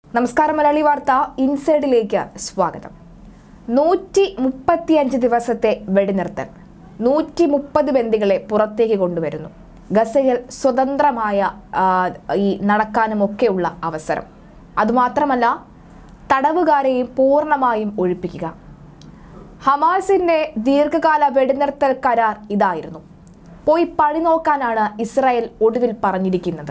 നമസ്കാരം മലയാളി വാർത്ത ഇൻസൈഡിലേക്ക് സ്വാഗതം. 135 ദിവസത്തെ വെടിനിർത്തൽ, 130 ബന്ദികളെ പുറത്തേക്ക് കൊണ്ടുവരുന്നു. ഗസയിൽ സ്വതന്ത്രമായ ഈ നടക്കാനുമൊക്കെയുള്ള അവസരം. അതുമാത്രമല്ല, തടവുകാരെയും പൂർണ്ണമായും ഒഴിപ്പിക്കുക. ഹമാസിന്റെ ദീർഘകാല വെടിനിർത്തൽ കരാർ ഇതായിരുന്നു. പോയി പണി നോക്കാനാണ് ഇസ്രായേൽ ഒടുവിൽ പറഞ്ഞിരിക്കുന്നത്.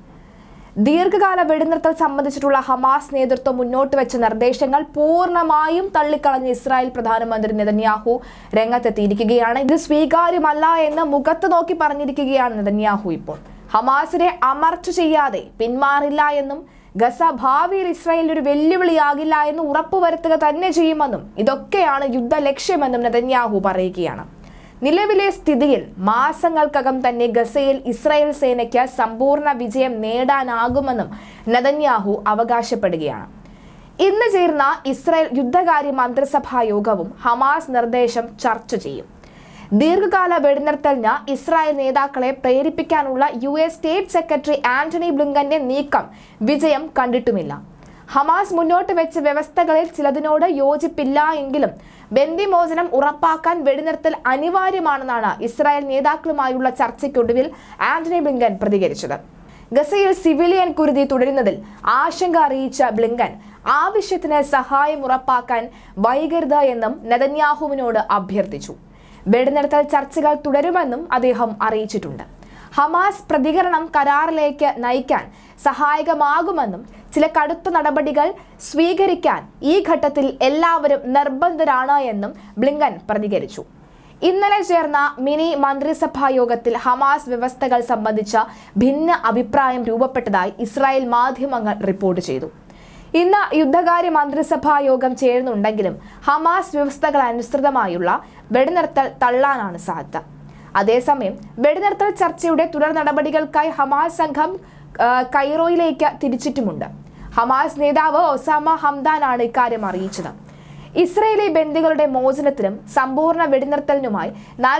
ദീർഘകാല വെടിനിർത്തൽ സംബന്ധിച്ചിട്ടുള്ള ഹമാസ് നേതൃത്വം മുന്നോട്ട് വെച്ച നിർദ്ദേശങ്ങൾ പൂർണ്ണമായും തള്ളിക്കളഞ്ഞ് ഇസ്രായേൽ പ്രധാനമന്ത്രി നെതന്യാഹു രംഗത്തെത്തിയിരിക്കുകയാണ്. ഇത് സ്വീകാര്യമല്ല എന്ന് മുഖത്ത് നോക്കി പറഞ്ഞിരിക്കുകയാണ് നെതന്യാഹു. ഇപ്പോൾ ഹമാസിനെ അമർച്ച ചെയ്യാതെ പിന്മാറില്ല എന്നും ഗസ ഭാവിയിൽ ഇസ്രായേലിന് ഒരു വെല്ലുവിളിയാകില്ല എന്ന് ഉറപ്പുവരുത്തുക തന്നെ ചെയ്യുമെന്നും ഇതൊക്കെയാണ് യുദ്ധ ലക്ഷ്യമെന്നും നെതന്യാഹു പറയുകയാണ്. നിലവിലെ സ്ഥിതിയിൽ മാസങ്ങൾക്കകം തന്നെ ഗസയിൽ ഇസ്രായേൽ സേനയ്ക്ക് സമ്പൂർണ്ണ വിജയം നേടാനാകുമെന്നും നെതന്യാഹു അവകാശപ്പെടുകയാണ്. ഇന്ന് ചേർന്ന ഇസ്രായേൽ യുദ്ധകാര്യ മന്ത്രിസഭാ യോഗവും ഹമാസ് നിർദ്ദേശം ചർച്ച ചെയ്യും. ദീർഘകാല വെടിനിർത്തലിന് ഇസ്രായേൽ നേതാക്കളെ പ്രേരിപ്പിക്കാനുള്ള US സ്റ്റേറ്റ് സെക്രട്ടറി ആന്റണി ബ്ലിങ്കന്റെ നീക്കം വിജയം കണ്ടിട്ടുമില്ല. ഹമാസ് മുന്നോട്ട് വെച്ച വ്യവസ്ഥകളിൽ ചിലതിനോട് യോജിപ്പില്ല എങ്കിലും ബന്ദിമോചനം ഉറപ്പാക്കാൻ വെടിനിർത്തൽ അനിവാര്യമാണെന്നാണ് ഇസ്രായേൽ നേതാക്കളുമായുള്ള ചർച്ചയ്ക്കൊടുവിൽ ആന്റണി ബ്ലിങ്കൻ പ്രതികരിച്ചത്. ഗസയിൽ സിവിലിയൻ കുരുതി തുടരുന്നതിൽ ആശങ്ക അറിയിച്ച ബ്ലിങ്കൻ ആവശ്യത്തിന് സഹായം ഉറപ്പാക്കാൻ വൈകരുത് എന്നും നെതന്യാഹുവിനോട് അഭ്യർത്ഥിച്ചു. വെടിനിർത്തൽ ചർച്ചകൾ തുടരുമെന്നും അദ്ദേഹം അറിയിച്ചിട്ടുണ്ട്. ഹമാസ് പ്രതികരണം കരാറിലേക്ക് നയിക്കാൻ സഹായകമാകുമെന്നും ചില കടുത്ത നടപടികൾ സ്വീകരിക്കാൻ ഈ ഘട്ടത്തിൽ എല്ലാവരും നിർബന്ധരാണ് എന്നും ബ്ലിങ്കൻ പ്രതികരിച്ചു. ഇന്നലെ ചേർന്ന മിനി മന്ത്രിസഭാ യോഗത്തിൽ ഹമാസ് വ്യവസ്ഥകൾ സംബന്ധിച്ച ഭിന്ന അഭിപ്രായം രൂപപ്പെട്ടതായി ഇസ്രായേൽ മാധ്യമങ്ങൾ റിപ്പോർട്ട് ചെയ്തു. ഇന്ന് യുദ്ധകാര്യ മന്ത്രിസഭാ യോഗം ചേരുന്നുണ്ടെങ്കിലും ഹമാസ് വ്യവസ്ഥകൾ അനുസൃതമായുള്ള വെടിനിർത്തൽ തള്ളാനാണ് സാധ്യത. അതേസമയം വെടിനിർത്തൽ ചർച്ചയുടെ തുടർ നടപടികൾക്കായി ഹമാസ് സംഘം കൈറോയിലേക്ക് തിരിച്ചിട്ടുമുണ്ട്. ഹമാസ് നേതാവ് ഒസാമ ഹംദാനാണ് ഇക്കാര്യം അറിയിച്ചത്. ഇസ്രയേലി ബന്ദികളുടെ മോചനത്തിനും സമ്പൂർണ്ണ വെടിനിർത്തലിനുമായി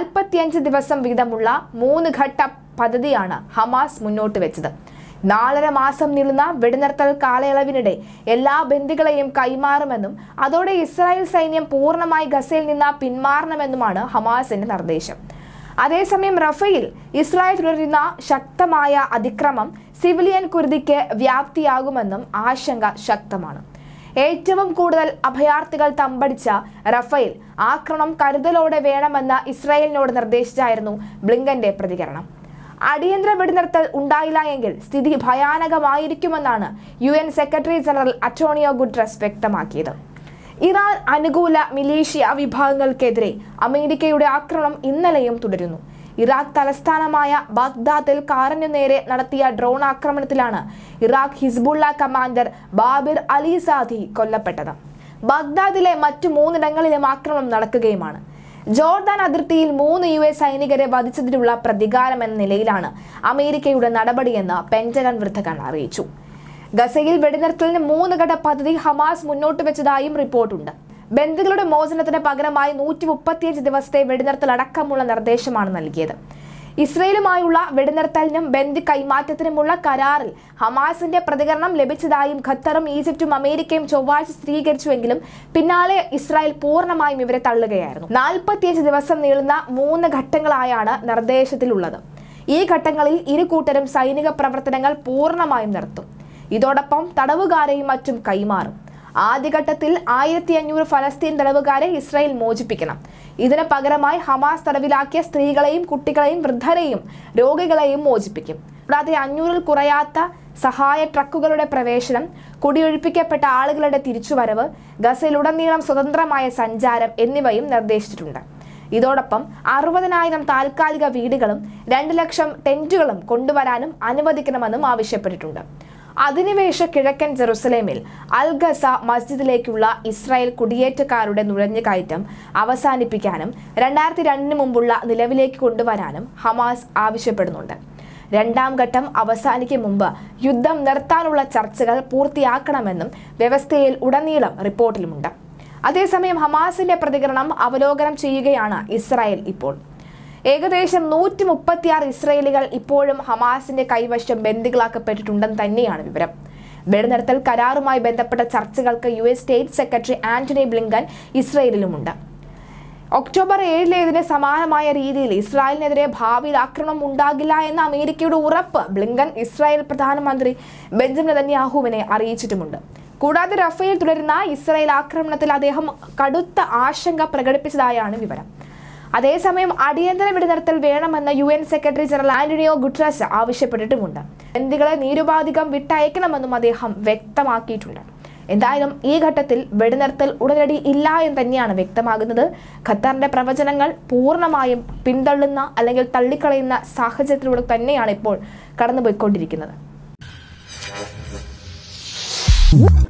45 ദിവസം വീതമുള്ള 3 ഘട്ട പദ്ധതിയാണ് ഹമാസ് മുന്നോട്ട് വെച്ചത്. 4.5 മാസം നീളുന്ന വെടിനിർത്തൽ കാലയളവിനിടെ എല്ലാ ബന്ദികളെയും കൈമാറുമെന്നും അതോടെ ഇസ്രായേൽ സൈന്യം പൂർണ്ണമായി ഗസയിൽ നിന്ന് പിന്മാറണമെന്നുമാണ് ഹമാസിന്റെ നിർദ്ദേശം. അതേസമയം റഫയിൽ ഇസ്രായേൽ തുടരുന്ന ശക്തമായ അതിക്രമം സിവിലിയൻ കുരുതിക്ക് വ്യാപ്തിയാകുമെന്നും ആശങ്ക ശക്തമാണ്. ഏറ്റവും കൂടുതൽ അഭയാർത്ഥികൾ തമ്പടിച്ച റഫയിൽ ആക്രമണം കരുതലോടെ വേണമെന്ന് ഇസ്രായേലിനോട് നിർദ്ദേശിച്ചായിരുന്നു ബ്ലിങ്കന്റെ പ്രതികരണം. അടിയന്തര വെടിനിർത്തൽ ഉണ്ടായില്ല എങ്കിൽ സ്ഥിതി ഭയാനകമായിരിക്കുമെന്നാണ് UN secretary general Antonio Guterres വ്യക്തമാക്കിയത്. ഇറാൻ അനുകൂല മിലീഷ്യ വിഭാഗങ്ങൾക്കെതിരെ അമേരിക്കയുടെ ആക്രമണം ഇന്നലെയും തുടരുന്നു. ഇറാഖ് തലസ്ഥാനമായ ബാഗ്ദാദിൽ കാറിനു നേരെ നടത്തിയ ഡ്രോൺ ആക്രമണത്തിലാണ് Iraq Hezbollah commander Babir Ali Saadi കൊല്ലപ്പെട്ടത്. ബാഗ്ദാദിലെ മറ്റു 3 ഇടങ്ങളിലും ആക്രമണം നടക്കുകയുമാണ്. ജോർദാൻ അതിർത്തിയിൽ 3 US സൈനികരെ വധിച്ചതിനുള്ള പ്രതികാരം എന്ന നിലയിലാണ് അമേരിക്കയുടെ നടപടിയെന്ന് പെന്റഗൺ വൃത്തങ്ങൾ അറിയിച്ചു. ഗസയിൽ വെടിനിർത്തലിന് 3 ഘട്ട പദ്ധതി ഹമാസ് മുന്നോട്ട് വെച്ചതായും റിപ്പോർട്ടുണ്ട്. ബന്ദികളുടെ മോചനത്തിന് പകരമായി 135 ദിവസത്തെ വെടിനിർത്തൽ അടക്കമുള്ള നിർദ്ദേശമാണ് നൽകിയത്. ഇസ്രയേലുമായുള്ള വെടിനിർത്തലിനും ബന്ദി കൈമാറ്റത്തിനുമുള്ള കരാറിൽ ഹമാസിന്റെ പ്രതികരണം ലഭിച്ചതായും ഖത്തറും ഈജിപ്തും അമേരിക്കയും ചൊവ്വാഴ്ച സ്ഥിരീകരിച്ചുവെങ്കിലും പിന്നാലെ ഇസ്രായേൽ പൂർണ്ണമായും ഇവരെ തള്ളുകയായിരുന്നു. 45 ദിവസം നീളുന്ന 3 ഘട്ടങ്ങളായാണ് നിർദ്ദേശത്തിലുള്ളത്. ഈ ഘട്ടങ്ങളിൽ ഇരു കൂട്ടരും സൈനിക പ്രവർത്തനങ്ങൾ പൂർണ്ണമായും നിർത്തും. ഇതോടൊപ്പം തടവുകാരെയും മറ്റും കൈമാറും. ആദ്യഘട്ടത്തിൽ 1500 ഫലസ്തീൻ തടവുകാരെ ഇസ്രായേൽ മോചിപ്പിക്കണം. ഇതിന് പകരമായി ഹമാസ് തടവിലാക്കിയ സ്ത്രീകളെയും കുട്ടികളെയും വൃദ്ധരെയും രോഗികളെയും മോചിപ്പിക്കും. കൂടാതെ 500-ൽ കുറയാത്ത സഹായ ട്രക്കുകളുടെ പ്രവേശനം, കുടിയൊഴിപ്പിക്കപ്പെട്ട ആളുകളുടെ തിരിച്ചുവരവ്, ഗസയിലുടനീളം സ്വതന്ത്രമായ സഞ്ചാരം എന്നിവയും നിർദ്ദേശിച്ചിട്ടുണ്ട്. ഇതോടൊപ്പം 60,000 താൽക്കാലിക വീടുകളും 2 ലക്ഷം ടെന്റുകളും കൊണ്ടുവരാനും അനുവദിക്കണമെന്നും ആവശ്യപ്പെട്ടിട്ടുണ്ട്. അധിനിവേശ കിഴക്കൻ ജെറുസലേമിൽ അൽ ഗസ മസ്ജിദിലേക്കുള്ള ഇസ്രായേൽ കുടിയേറ്റക്കാരുടെ നുഴഞ്ഞുകയറ്റം അവസാനിപ്പിക്കാനും 2002 മുമ്പുള്ള നിലവിലേക്ക് കൊണ്ടുവരാനും ഹമാസ് ആവശ്യപ്പെടുന്നുണ്ട്. 2ാം ഘട്ടം അവസാനിക്കും മുമ്പ് യുദ്ധം നിർത്താനുള്ള ചർച്ചകൾ പൂർത്തിയാക്കണമെന്നും വ്യവസ്ഥയിൽ ഉടനീളം റിപ്പോർട്ടിലുമുണ്ട്. അതേസമയം ഹമാസിന്റെ പ്രതികരണം അവലോകനം ചെയ്യുകയാണ് ഇസ്രായേൽ ഇപ്പോൾ. ഏകദേശം 136 ഇസ്രായേലികൾ ഇപ്പോഴും ഹമാസിന്റെ കൈവശം ബന്ദികളാക്കപ്പെട്ടിട്ടുണ്ടെന്ന് തന്നെയാണ് വിവരം. വെടിനിർത്തൽ കരാറുമായി ബന്ധപ്പെട്ട ചർച്ചകൾക്ക് US state secretary Antony Blinken ഇസ്രയേലിലുമുണ്ട്. ഒക്ടോബർ 7 സമാനമായ രീതിയിൽ ഇസ്രായേലിനെതിരെ ഭാവിയിൽ ആക്രമണം ഉണ്ടാകില്ല എന്ന അമേരിക്കയുടെ ഉറപ്പ് ബ്ലിങ്കൻ ഇസ്രായേൽ പ്രധാനമന്ത്രി ബെഞ്ചമിൻ നെതന്യാഹുവിനെ അറിയിച്ചിട്ടുമുണ്ട്. കൂടാതെ റഫേൽ തുടരുന്ന ഇസ്രായേൽ ആക്രമണത്തിൽ അദ്ദേഹം കടുത്ത ആശങ്ക പ്രകടിപ്പിച്ചതായാണ് വിവരം. അതേസമയം അടിയന്തര വെടിനിർത്തൽ വേണമെന്ന് UN secretary general Antonio Guterres ആവശ്യപ്പെട്ടിട്ടുമുണ്ട്. ബന്ദികളെ നിരുപാധികം വിട്ടയക്കണമെന്നും അദ്ദേഹം വ്യക്തമാക്കിയിട്ടുണ്ട്. എന്തായാലും ഈ ഘട്ടത്തിൽ വെടിനിർത്തൽ ഉടനടി ഇല്ല എന്ന് തന്നെയാണ് വ്യക്തമാകുന്നത്. ഖത്തറിന്റെ പ്രവചനങ്ങൾ പൂർണ്ണമായും പിന്തള്ളുന്ന അല്ലെങ്കിൽ തള്ളിക്കളയുന്ന സാഹചര്യത്തിലൂടെ തന്നെയാണ് ഇപ്പോൾ കടന്നുപോയിക്കൊണ്ടിരിക്കുന്നത്.